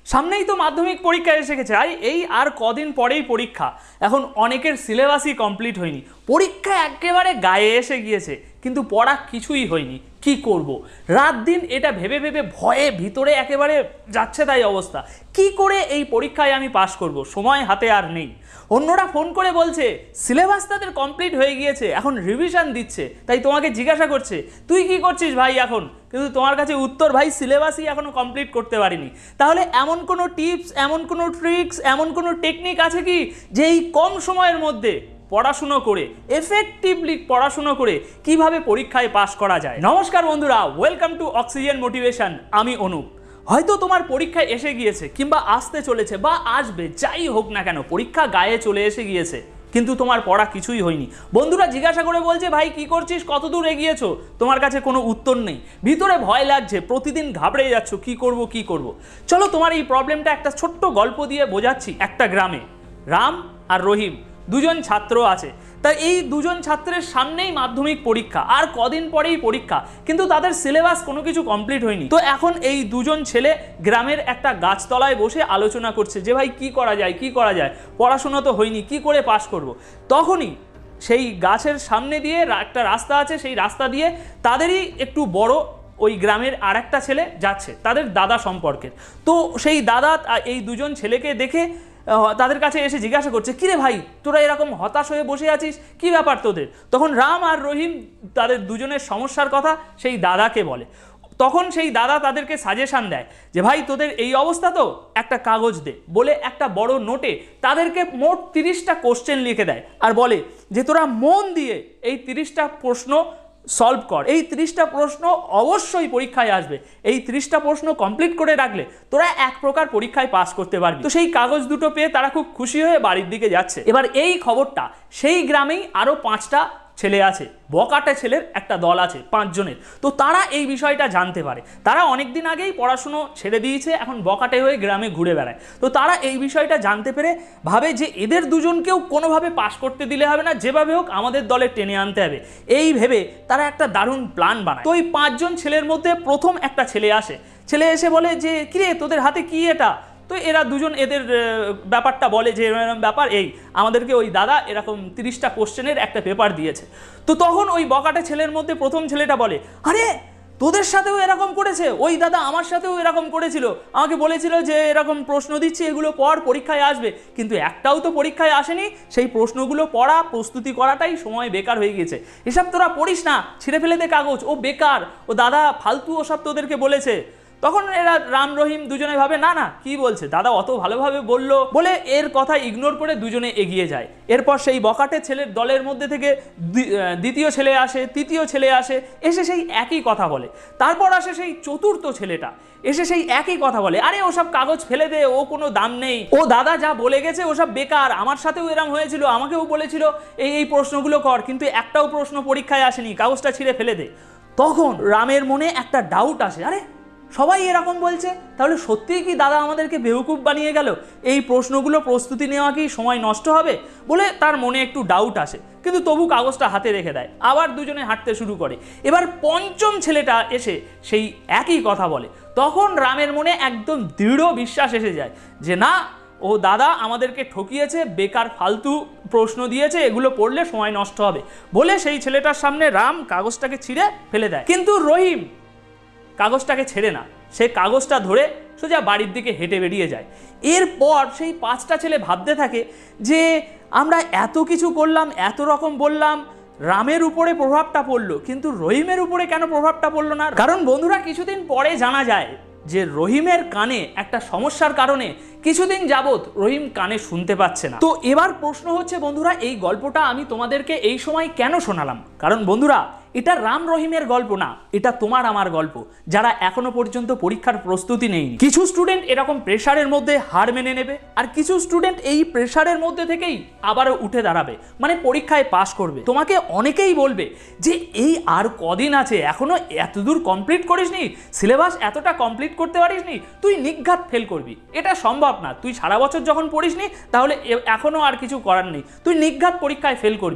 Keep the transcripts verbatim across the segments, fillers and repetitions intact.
সামনেই তো মাধ্যমিক পরীক্ষা এসে গেছে, আই এই আর কদিন পরেই পরীক্ষা। এখন অনেকের সিলেবাসই কমপ্লিট হয়নি, পরীক্ষা একেবারে গায়ে এসে গিয়েছে, কিন্তু পড়া কিছুই হয়নি। কি করব? রাত দিন এটা ভেবে ভেবে ভয়ে ভিতরে একেবারে যাচ্ছে তাই অবস্থা। কি করে এই পরীক্ষায় আমি পাশ করব? সময় হাতে আর নেই। অন্যরা ফোন করে বলছে সিলেবাস তাদের কমপ্লিট হয়ে গিয়েছে, এখন রিভিশন দিচ্ছে, তাই তোমাকে জিজ্ঞাসা করছে তুই কি করছিস ভাই এখন? কিন্তু তোমার কাছে উত্তর, ভাই সিলেবাসই এখনও কমপ্লিট করতে পারিনি। তাহলে এমন কোনো টিপস, এমন কোনো ট্রিক্স, এমন কোনো টেকনিক আছে কি যে এই কম সময়ের মধ্যে পড়াশুনো করে, এফেক্টিভলি পড়াশুনো করে কিভাবে পরীক্ষায় পাশ করা যায়? নমস্কার বন্ধুরা, ওয়েলকাম টু অক্সিজেন মোটিভেশন। আমি অনুপ। হয়তো তোমার পরীক্ষা এসে গিয়েছে কিংবা আসতে চলেছে বা আসবে, যাই হোক না কেন পরীক্ষা গায়ে চলে এসে গিয়েছে, কিন্তু তোমার পড়া কিছুই হয়নি। বন্ধুরা জিজ্ঞাসা করে বলছে ভাই কি করছিস, কত দূর এগিয়েছো? তোমার কাছে কোনো উত্তর নেই, ভিতরে ভয় লাগছে, প্রতিদিন ঘাবড়ে যাচ্ছ কি করব কি করব। চলো তোমার এই প্রবলেমটা একটা ছোট্ট গল্প দিয়ে বোঝাচ্ছি। একটা গ্রামে রাম আর রহিম দুজন ছাত্র আছে। তাই এই দুজন ছাত্রের সামনেই মাধ্যমিক পরীক্ষা, আর কদিন পরেই পরীক্ষা, কিন্তু তাদের সিলেবাস কোনো কিছু কমপ্লিট হয়নি। তো এখন এই দুজন ছেলে গ্রামের একটা গাছতলায় বসে আলোচনা করছে যে ভাই কি করা যায় কি করা যায়, পড়াশোনা তো হয়নি, কি করে পাশ করব। তখনই সেই গাছের সামনে দিয়ে একটা রাস্তা আছে, সেই রাস্তা দিয়ে তাদেরই একটু বড় ওই গ্রামের আর একটা ছেলে যাচ্ছে, তাদের দাদা সম্পর্কের। তো সেই দাদা এই দুজন ছেলেকে দেখে তাদের কাছে এসে জিজ্ঞাসা করছে, কিরে ভাই তোরা এরকম হতাশ হয়ে বসে আছিস, কি ব্যাপার তোদের? তখন রাম আর রহিম তাদের দুজনের সমস্যার কথা সেই দাদাকে বলে। তখন সেই দাদা তাদেরকে সাজেশান দেয় যে ভাই তোদের এই অবস্থা তো, একটা কাগজ দে, বলে একটা বড় নোটে তাদেরকে মোট তিরিশটা কোশ্চেন লিখে দেয় আর বলে যে তোরা মন দিয়ে এই তিরিশটা প্রশ্ন সলভ কর। এই তিরিশটা প্রশ্ন অবশ্যই পরীক্ষায় আসবে, এই তিরিশটা প্রশ্ন কমপ্লিট করে রাখলে তোরা এক প্রকার পরীক্ষায় পাস করতে পারবি। তো সেই কাগজ দুটো পেয়ে তারা খুব খুশি হয়ে বাড়ির দিকে যাচ্ছে। এবার এই খবরটা সেই গ্রামেই আরও পাঁচটা ছেলে আছে, বকাটে ছেলের একটা দল আছে পাঁচজনের। তো তারা এই বিষয়টা জানতে পারে, তারা অনেক দিন আগেই পড়াশুনো ছেড়ে দিয়েছে, এখন বকাটে হয়ে গ্রামে ঘুরে বেড়ায়। তো তারা এই বিষয়টা জানতে পেরে ভাবে যে এদের দুজনকেও কোনোভাবে পাশ করতে দিলে হবে না, যেভাবে হোক আমাদের দলে টেনে আনতে হবে। এই ভেবে তারা একটা দারুণ প্ল্যান বানায়। তো এই পাঁচজন ছেলের মধ্যে প্রথম একটা ছেলে আসে, ছেলে এসে বলে যে কিরে তোদের হাতে কি এটা? তো এরা দুজন এদের ব্যাপারটা বলে যে এরকম ব্যাপার, এই আমাদেরকে ওই দাদা এরকম তিরিশটা কোশ্চেনের একটা পেপার দিয়েছে। তো তখন ওই বকাটে ছেলের মধ্যে প্রথম ছেলেটা বলে, আরে তোদের সাথেও এরকম করেছে, ওই দাদা আমার সাথেও এরকম করেছিল, আমাকে বলেছিল যে এরকম প্রশ্ন দিচ্ছি, এগুলো পর পরীক্ষায় আসবে, কিন্তু একটাও তো পরীক্ষায় আসেনি। সেই প্রশ্নগুলো পড়া, প্রস্তুতি করাটাই সময় বেকার হয়ে গেছে। এসব তোরা পড়িস না, ছিঁড়ে ফেলে দে কাগজ, ও বেকার, ও দাদা ফালতু ওসব তোদেরকে বলেছে। তখন এরা রাম রহিম দুজনে ভাবে না না কি বলছে, দাদা অত ভালোভাবে বলল, বলে এর কথা ইগনোর করে দুজনে এগিয়ে যায়। এরপর সেই বকাটে ছেলের দলের মধ্যে থেকে দ্বিতীয় ছেলে আসে, তৃতীয় ছেলে আসে, এসে সেই একই কথা বলে। তারপর আসে সেই চতুর্থ ছেলেটা, এসে সেই একই কথা বলে, আরে ওসব কাগজ ফেলে দে, ও কোনো দাম নেই, ও দাদা যা বলে গেছে ওসব বেকার, আমার সাথেও এরম হয়েছিল, আমাকেও বলেছিল এই এই প্রশ্নগুলো কর, কিন্তু একটাও প্রশ্ন পরীক্ষায় আসেনি, কাগজটা ছিঁড়ে ফেলে দে। তখন রামের মনে একটা ডাউট আসে, আরে সবাই এরকম বলছে, তাহলে সত্যিই কি দাদা আমাদেরকে বেউকুফ বানিয়ে গেল? এই প্রশ্নগুলো প্রস্তুতি নেওয়া কি সময় নষ্ট হবে বলে তার মনে একটু ডাউট আসে, কিন্তু তবু কাগজটা হাতে রেখে দেয়। আবার দুজনে হাঁটতে শুরু করে। এবার পঞ্চম ছেলেটা এসে সেই একই কথা বলে। তখন রামের মনে একদম দৃঢ় বিশ্বাস এসে যায় যে না, ও দাদা আমাদেরকে ঠকিয়েছে, বেকার ফালতু প্রশ্ন দিয়েছে, এগুলো পড়লে সময় নষ্ট হবে, বলে সেই ছেলেটার সামনে রাম কাগজটাকে ছিঁড়ে ফেলে দেয়। কিন্তু রহিম কাগজটাকে ছেড়ে না, সে কাগজটা ধরে সোজা বাড়ির দিকে হেঁটে বেরিয়ে যায়। এরপর সেই পাঁচটা ছেলে ভাবতে থাকে যে আমরা এত কিছু করলাম, এত রকম বললাম, রামের উপরে প্রভাবটা পড়লো, কিন্তু রহিমের উপরে কেন প্রভাবটা পড়লো না? কারণ বন্ধুরা কিছুদিন পরে জানা যায় যে রহিমের কানে একটা সমস্যার কারণে কিছুদিন যাবৎ রহিম কানে শুনতে পাচ্ছে না। তো এবার প্রশ্ন হচ্ছে বন্ধুরা, এই গল্পটা আমি তোমাদেরকে এই সময় কেন শোনালাম? কারণ বন্ধুরা এটা রাম রহিমের গল্প না, এটা তোমার আমার গল্প, যারা এখনো পর্যন্ত পরীক্ষার প্রস্তুতি নেয়নি। কিছু স্টুডেন্ট এরকম প্রেশারের মধ্যে হার মেনে নেবে, আর কিছু স্টুডেন্ট এই প্রেশারের মধ্যে থেকেই আবারও উঠে দাঁড়াবে, মানে পরীক্ষায় পাশ করবে। তোমাকে অনেকেই বলবে যে এই আর কদিন আছে, এখনো এতদূর কমপ্লিট করিসনি, সিলেবাস এতটা কমপ্লিট করতে পারিসনি, তুই নিঘাত ফেল করবি। এটা সম্ভব না, তুই সারা বছর যখন পড়িসনি তাহলে এখনো আর কিছু করার নেই, তুই নিঘাত পরীক্ষায় ফেল করবি।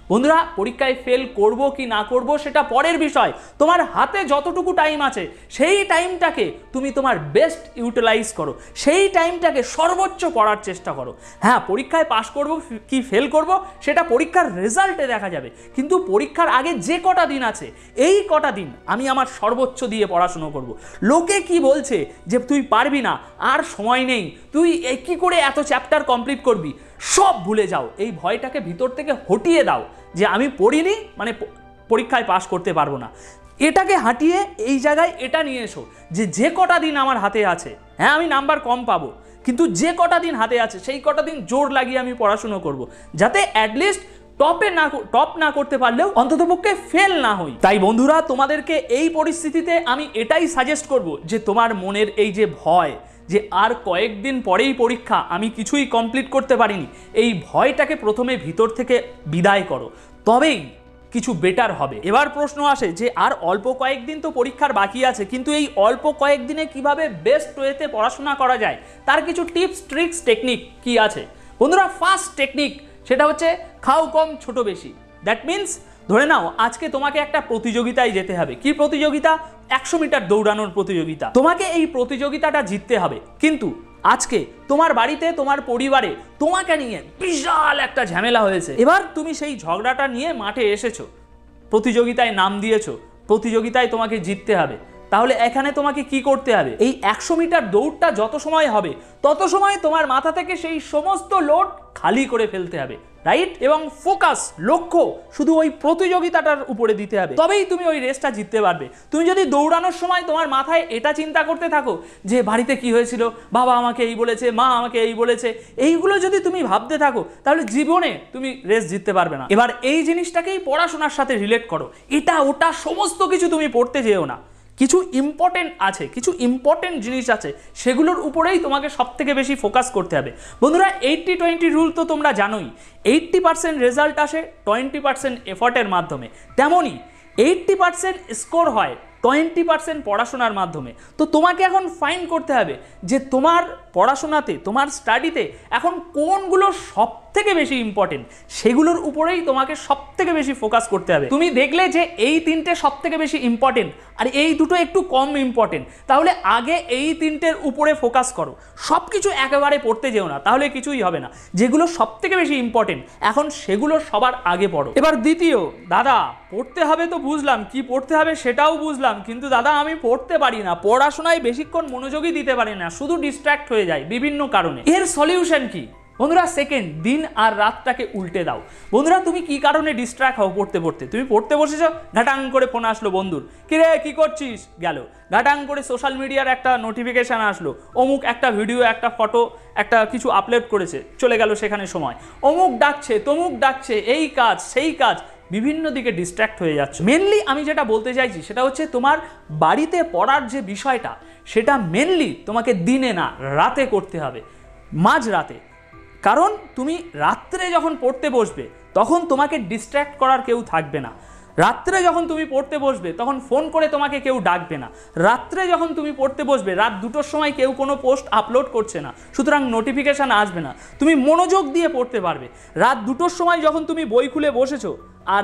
বন্ধুরা পরীক্ষায় ফেল করব কি না করব সেটা পরের বিষয়, তোমার হাতে যতটুকু টাইম আছে সেই টাইমটাকে তুমি তোমার বেস্ট ইউটিলাইজ করো, সেই টাইমটাকে সর্বোচ্চ পড়ার চেষ্টা করো। হ্যাঁ, পরীক্ষায় পাশ করব কি ফেল করব সেটা পরীক্ষার রেজাল্টে দেখা যাবে, কিন্তু পরীক্ষার আগে যে কটা দিন আছে এই কটা দিন আমি আমার সর্বোচ্চ দিয়ে পড়াশুনো করব। লোকে কি বলছে যে তুই পারবি না, আর সময় নেই, তুই কি করে এত চ্যাপ্টার কমপ্লিট করবি, সব ভুলে যাও। এই ভয়টাকে ভিতর থেকে হটিয়ে দাও যে আমি পড়িনি মানে পরীক্ষায় পাশ করতে পারবো না। এটাকে হাঁটিয়ে এই জায়গায় এটা নিয়ে এসো যে যে কটা দিন আমার হাতে আছে, হ্যাঁ আমি নাম্বার কম পাবো, কিন্তু যে কটা দিন হাতে আছে সেই কটা দিন জোর লাগিয়ে আমি পড়াশুনো করব, যাতে অ্যাটলিস্ট টপে না টপ না করতে পারলেও অন্ততপক্ষে ফেল না হই। তাই বন্ধুরা তোমাদেরকে এই পরিস্থিতিতে আমি এটাই সাজেস্ট করব যে তোমার মনের এই যে ভয় যে আর কয়েকদিন পরেই পরীক্ষা, আমি কিছুই কমপ্লিট করতে পারিনি, এই ভয়টাকে প্রথমে ভিতর থেকে বিদায় করো, তবেই কিছু বেটার হবে। এবার প্রশ্ন আসে যে আর অল্প কয়েকদিন তো পরীক্ষার বাকি আছে, কিন্তু এই অল্প কয়েকদিনে কিভাবে বেস্ট ওয়েতে পড়াশোনা করা যায়, তার কিছু টিপস ট্রিক্স টেকনিক কি আছে বন্ধুরা? ফার্স্ট টেকনিক সেটা হচ্ছে খাও কম ছোট বেশি। দ্যাট মিনস ধরে নাও আজকে তোমাকে একটা প্রতিযোগিতায় যেতে হবে। কি প্রতিযোগিতা? একশো মিটার দৌড়ানোর প্রতিযোগিতা। তোমাকে এই প্রতিযোগিতাটা জিততে হবে, কিন্তু আজকে তোমার বাড়িতে তোমার পরিবারে তোমাকে নিয়ে বিশাল একটা ঝামেলা হয়েছে। এবার তুমি সেই ঝগড়াটা নিয়ে মাঠে এসেছো, প্রতিযোগিতায় নাম দিয়েছো, প্রতিযোগিতায় তোমাকে জিততে হবে। তাহলে এখানে তোমাকে কি করতে হবে? এই একশো মিটার দৌড়টা যত সময় হবে তত সময় তোমার মাথা থেকে সেই সমস্ত লোড খালি করে ফেলতে হবে, রাইট? এবং ফোকাস, লক্ষ্য শুধু ওই প্রতিযোগিতাটার উপরে দিতে হবে, তবেই তুমি ওই রেসটা জিততে পারবে। তুমি যদি দৌড়ানোর সময় তোমার মাথায় এটা চিন্তা করতে থাকো যে বাড়িতে কি হয়েছিল, বাবা আমাকে এই বলেছে, মা আমাকে এই বলেছে, এইগুলো যদি তুমি ভাবতে থাকো তাহলে জীবনে তুমি রেস জিততে পারবে না। এবার এই জিনিসটাকেই পড়াশোনার সাথে রিলেট করো। এটা ওটা সমস্ত কিছু তুমি পড়তে যেও না, কিছু ইম্পর্টেন্ট আছে, কিছু ইম্পর্টেন্ট জিনিস আছে, সেগুলোর উপরেই তোমাকে সব থেকে বেশি ফোকাস করতে হবে। বন্ধুরা এইট্টি টোয়েন্টি রুল তো তোমরা জানোই, এইট্টি পার্সেন্ট রেজাল্ট আসে টোয়েন্টি পার্সেন্ট এফর্টের মাধ্যমে, তেমনই এইট্টি পার্সেন্ট স্কোর হয় টোয়েন্টি পার্সেন্ট পড়াশোনার মাধ্যমে। তো তোমাকে এখন ফাইন্ড করতে হবে যে তোমার পড়াশোনাতে, তোমার স্টাডিতে এখন কোনগুলো সব থেকে বেশি ইম্পর্টেন্ট, সেগুলোর উপরেই তোমাকে সব থেকে বেশি ফোকাস করতে হবে। তুমি দেখলে যে এই তিনটে সব থেকে বেশি ইম্পর্টেন্ট আর এই দুটো একটু কম ইম্পর্টেন্ট, তাহলে আগে এই তিনটের উপরে ফোকাস করো, সব কিছু একেবারে পড়তে যেও না, তাহলে কিছুই হবে না। যেগুলো সব থেকে বেশি ইম্পর্টেন্ট এখন সেগুলো সবার আগে পড়ো। এবার দ্বিতীয়, দাদা পড়তে হবে তো বুঝলাম, কি পড়তে হবে সেটাও বুঝলাম, কিন্তু দাদা আমি পড়তে পারি না, পড়াশোনায় বেশিক্ষণ মনোযোগই দিতে পারি না, শুধু ডিস্ট্র্যাক্ট হয়ে যায় বিভিন্ন কারণে। এর সলিউশন কি বন্ধুরা? সেকেন্ড, দিন আর রাতটাকে উল্টে দাও। বন্ধুরা তুমি কি কারণে ডিস্ট্র্যাক্ট হও পড়তে পড়তে? তুমি পড়তে বসেছো, ঘাটাং করে ফোন আসলো বন্ধুর, কিরে কি করছিস, গেল। ঘাটাং করে সোশ্যাল মিডিয়ার একটা নোটিফিকেশান আসলো, অমুক একটা ভিডিও, একটা ফটো, একটা কিছু আপলোড করেছে, চলে গেল সেখানে সময়। অমুক ডাকছে, তমুক ডাকছে, এই কাজ সেই কাজ, বিভিন্ন দিকে ডিস্ট্র্যাক্ট হয়ে যাচ্ছে। মেনলি আমি যেটা বলতে চাইছি সেটা হচ্ছে তোমার বাড়িতে পড়ার যে বিষয়টা সেটা মেনলি তোমাকে দিনে না রাতে করতে হবে, মাঝ রাতে। কারণ তুমি রাত্রে যখন পড়তে বসবে তখন তোমাকে ডিস্ট্র্যাক্ট করার কেউ থাকবে না। রাত্রে যখন তুমি পড়তে বসবে তখন ফোন করে তোমাকে কেউ ডাকবে না। রাত্রে যখন তুমি পড়তে বসবে রাত দুটোর সময় কেউ কোনো পোস্ট আপলোড করছে না, সুতরাং নোটিফিকেশান আসবে না, তুমি মনোযোগ দিয়ে পড়তে পারবে। রাত দুটোর সময় যখন তুমি বই খুলে বসেছো আর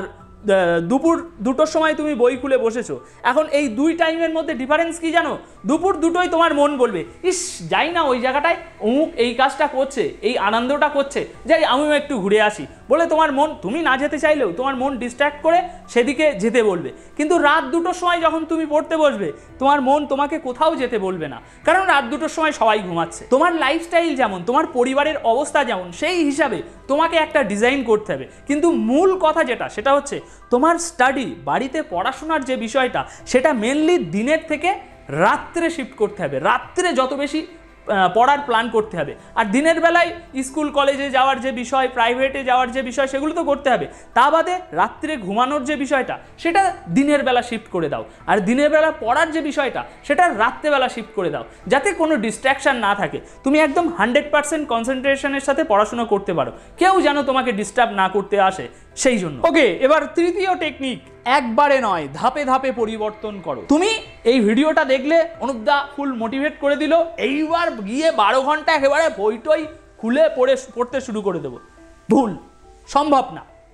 দুপুর দুটোর সময় তুমি বই খুলে বসেছো, এখন এই দুই টাইমের মধ্যে ডিফারেন্স কি জানো? দুপুর দুটোই তোমার মন বলবে ইস যাই না ওই জায়গাটায়, অমুক এই কাজটা করছে, এই আনন্দটা করছে, যাই আমিও একটু ঘুরে আসি বলে তোমার মন, তুমি না যেতে চাইলেও তোমার মন ডিস্ট্র্যাক্ট করে সেদিকে যেতে বলবে। কিন্তু রাত দুটোর সময় যখন তুমি পড়তে বসবে তোমার মন তোমাকে কোথাও যেতে বলবে না, কারণ রাত দুটোর সময় সবাই ঘুমাচ্ছে। তোমার লাইফস্টাইল যেমন, তোমার পরিবারের অবস্থা যেমন, সেই হিসাবে তোমাকে একটা ডিজাইন করতে হবে। কিন্তু মূল কথা যেটা সেটা হচ্ছে তোমার স্টাডি, বাড়িতে পড়াশোনার যে বিষয়টা সেটা মেনলি দিনের থেকে রাত্রে শিফট করতে হবে। রাত্রে যত বেশি পড়ার প্ল্যান করতে হবে, আর দিনের বেলায় স্কুল কলেজে যাওয়ার যে বিষয়, প্রাইভেটে যাওয়ার যে বিষয়, সেগুলো তো করতে হবে। তা বাদে রাত্রে ঘুমানোর যে বিষয়টা সেটা দিনের বেলা শিফট করে দাও, আর দিনের বেলা পড়ার যে বিষয়টা সেটা রাত্রেবেলা শিফট করে দাও, যাতে কোনো ডিস্ট্র্যাকশান না থাকে। তুমি একদম হান্ড্রেড পার্সেন্ট কনসেন্ট্রেশনের সাথে পড়াশোনা করতে পারো, কেউ যেন তোমাকে ডিস্টার্ব না করতে আসে সেই জন্য। ওকে, এবার তৃতীয় টেকনিক, একবারে নয় ধাপে ধাপে পরিবর্তন করো। তুমি এই ভিডিওটা দেখলে অনুপদা ফুল মোটিভেট করে দিল, এইবার গিয়ে বারো ঘন্টা একেবারে বইটই খুলে পড়ে পড়তে শুরু করে দেবো, ভুল, সম্ভব না।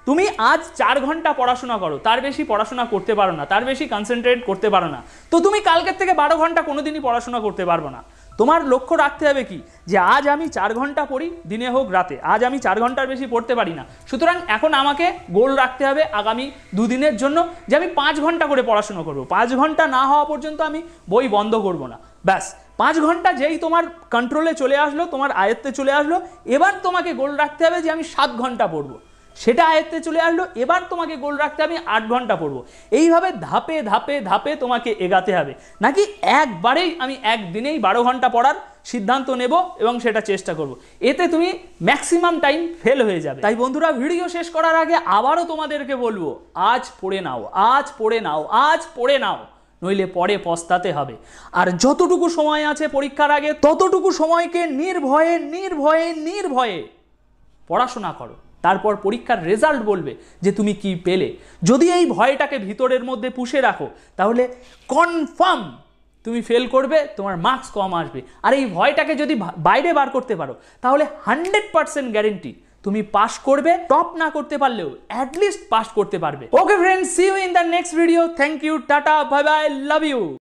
তুমি আজ চার ঘন্টা পড়াশোনা করো, তার বেশি পড়াশোনা করতে পারো না, তার বেশি কনসেন্ট্রেট করতে পারো না, তো তুমি কালকের থেকে বারো ঘন্টা কোনোদিনই পড়াশোনা করতে পারবো না। তোমার লক্ষ্য রাখতে হবে কি, যে আজ আমি চার ঘন্টা পড়ি, দিনে হোক রাতে, আজ আমি চার ঘন্টার বেশি পড়তে পারি না, সুতরাং এখন আমাকে গোল রাখতে হবে আগামী দুদিনের জন্য যে আমি পাঁচ ঘন্টা করে পড়াশোনা করব, পাঁচ ঘন্টা না হওয়া পর্যন্ত আমি বই বন্ধ করব না। ব্যাস, পাঁচ ঘন্টা যেই তোমার কন্ট্রোলে চলে আসলো, তোমার আয়ত্তে চলে আসলো, এবার তোমাকে গোল রাখতে হবে যে আমি সাত ঘন্টা পড়বো, সেটা আয়ত্তে চলে আসলো, এবার তোমাকে গোল রাখতে হবে আট ঘন্টা পড়বো। এইভাবে ধাপে ধাপে ধাপে তোমাকে এগাতে হবে, নাকি একবারেই আমি একদিনেই বারো ঘন্টা পড়ার সিদ্ধান্ত নেব এবং সেটা চেষ্টা করব, এতে তুমি ম্যাক্সিমাম টাইম ফেল হয়ে যাবে। তাই বন্ধুরা, ভিডিও শেষ করার আগে আবারও তোমাদেরকে বলবো, আজ পড়ে নাও, আজ পড়ে নাও, আজ পড়ে নাও, নইলে পরে পস্তাতে হবে। আর যতটুকু সময় আছে পরীক্ষার আগে, ততটুকু সময়কে নির্ভয়ে নির্ভয়ে নির্ভয়ে পড়াশোনা করো, তারপর পরীক্ষার রেজাল্ট বলবে যে তুমি কি পেলে। যদি এই ভয়টাকে ভিতরের মধ্যে পুষে রাখো, তাহলে কনফার্ম তুমি ফেল করবে, তোমার মার্কস কম আসবে। আর এই ভয়টাকে যদি বাইরে বার করতে পারো, তাহলে হান্ড্রেড পার্সেন্ট গ্যারেন্টি তুমি পাস করবে, টপ না করতে পারলেও অ্যাটলিস্ট পাস করতে পারবে। Okay friends, see you in the next video. Thank you, tata, bye bye, love you.